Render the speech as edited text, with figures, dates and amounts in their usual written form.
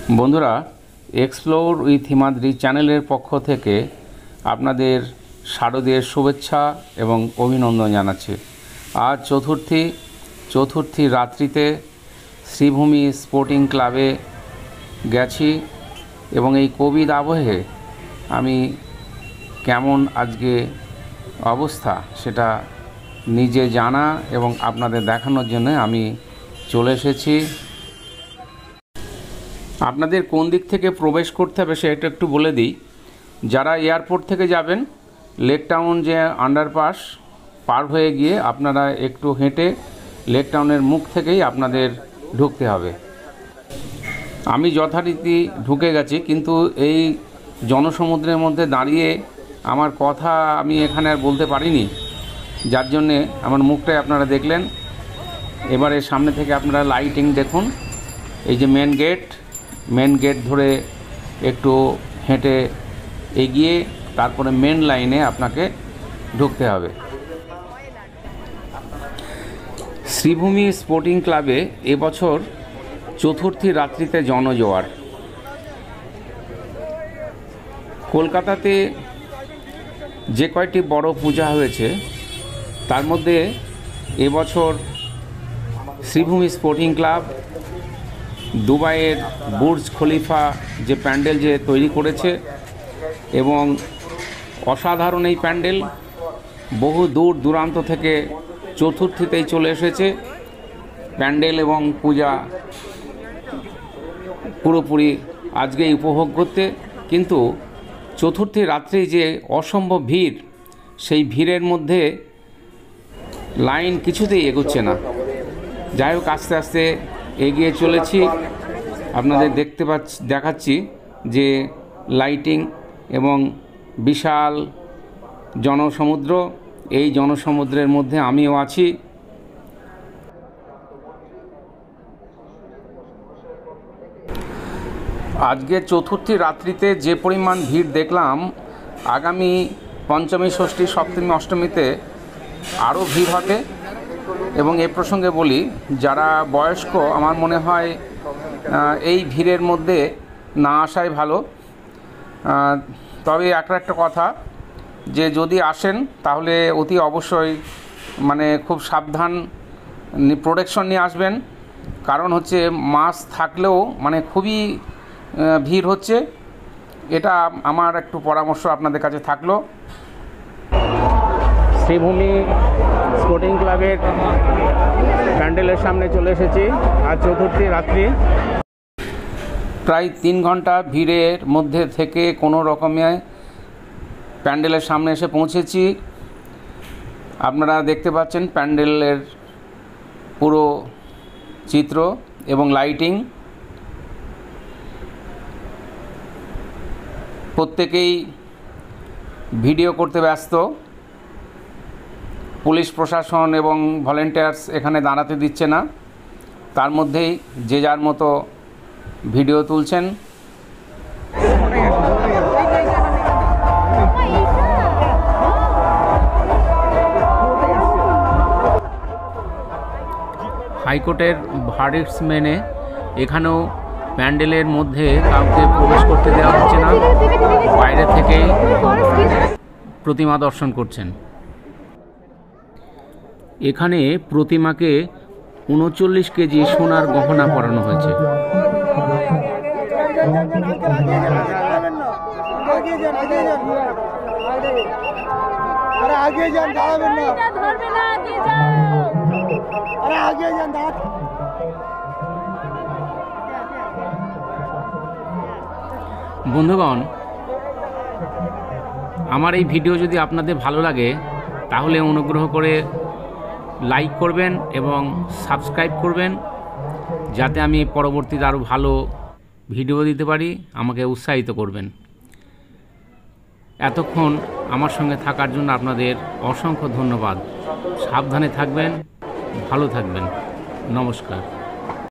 বন্ধুরা, explore with Himadri চ্যানেলের পক্ষ থেকে আপনাদের শারদীয় শুভেচ্ছা এবং অভিনন্দন জানাচ্ছি। আজ চতুর্থী রাত্রিতে শ্রীভূমি স্পোর্টিং ক্লাবে গেছি এবং এই কোভিড আবহে আমি কেমন আজকে অবস্থা সেটা নিজে জানা এবং আপনাদের দেখানোর জন্য আমি চলে এসেছি। আপনাদের কোন দিক থেকে প্রবেশ করতে হবে সেটা একটু বলে দিই। যারা এয়ারপোর্ট থেকে যাবেন, লেক টাউন যে আন্ডারপাস পার হয়ে গিয়ে আপনারা একটু হেঁটে লেক টাউনের মুখ থেকেই আপনাদের ঢুকতে হবে। আমি যথারীতি ঢুকে গেছি, কিন্তু এই জনসমুদ্রের মধ্যে দাঁড়িয়ে আমার কথা আমি এখানে আর বলতে পারিনি, যার জন্যে আমার মুখটাই আপনারা দেখলেন। এবারে সামনে থেকে আপনারা লাইটিং দেখুন। এই যে মেন গেট ধরে একটু হেঁটে এগিয়ে তারপরে মেন লাইনে আপনাকে ঢুকতে হবে। শ্রীভূমি স্পোর্টিং ক্লাবে এবছর চতুর্থী রাত্রিতে জনজোয়ার। কলকাতাতে যে কয়টি বড় পূজা হয়েছে তার মধ্যে এবছর শ্রীভূমি স্পোর্টিং ক্লাব দুবাইয়ের বুর্জ খলিফা যে প্যান্ডেল যে তৈরি করেছে এবং অসাধারণ এই প্যান্ডেল বহু দূর দূরান্ত থেকে চতুর্থীতেই চলে এসেছে প্যান্ডেল এবং পূজা পুরোপুরি আজকেই উপভোগ করতে। কিন্তু চতুর্থী রাত্রে যে অসম্ভব ভিড়, সেই ভিড়ের মধ্যে লাইন কিছুতেই এগোচ্ছে না। যাই হোক, আস্তে আস্তে এগিয়ে চলেছি। আপনাদের দেখাচ্ছি যে লাইটিং এবং বিশাল জনসমুদ্র, এই জনসমুদ্রের মধ্যে আমিও আছি। আজকে চতুর্থী রাত্রিতে যে পরিমাণ ভিড় দেখলাম, আগামী পঞ্চমী, ষষ্ঠী, সপ্তমী, অষ্টমীতে আরও ভিড় হবে। এবং এ প্রসঙ্গে বলি, যারা বয়স্ক আমার মনে হয় এই ভিড়ের মধ্যে না আসাই ভালো। তবে একটা কথা, যে যদি আসেন তাহলে অতি অবশ্যই খুব সাবধান প্রোটেকশন নিয়ে আসবেন। কারণ হচ্ছে মাস্ক থাকলেও খুবই ভিড় হচ্ছে। এটা আমার একটু পরামর্শ আপনাদের কাছে থাকলো। শ্রীভূমি স্পোর্টিং ক্লাবের প্যান্ডেলের সামনে চলে এসেছি। আজ চতুর্থী রাত্রি প্রায় 3 ঘন্টা ভিড়ের মধ্যে থেকে কোনো রকমে প্যান্ডেলের সামনে এসে পৌঁছেছি। আপনারা দেখতে পাচ্ছেন প্যান্ডেলের পুরো চিত্র এবং লাইটিং। প্রত্যেকেই ভিডিও করতে ব্যস্ত। পুলিশ প্রশাসন এবং ভলেন্টিয়ার্স এখানে দাঁড়াতে দিচ্ছে না, তার মধ্যেই যে যার মতো ভিডিও তুলছেন। হাইকোর্টের ভার্ডিক্টস মেনে এখানেও প্যান্ডেলের মধ্যে কাউকে প্রবেশ করতে দেওয়া হচ্ছে না, বাইরে থেকেই প্রতিমা দর্শন করছেন। এখানে প্রতিমাকে 39 কেজি সোনার গহনা পরানো হয়েছে। বন্ধুগণ, আমার এই ভিডিও যদি আপনাদের ভালো লাগে তাহলে অনুগ্রহ করে লাইক করবেন এবং সাবস্ক্রাইব করবেন, যাতে আমি পরবর্তীতে আরও ভালো ভিডিও দিতে পারি। আমাকে উৎসাহিত করবেন। এতক্ষণ আমার সঙ্গে থাকার জন্য আপনাদের অসংখ্য ধন্যবাদ। সাবধানে থাকবেন, ভালো থাকবেন। নমস্কার।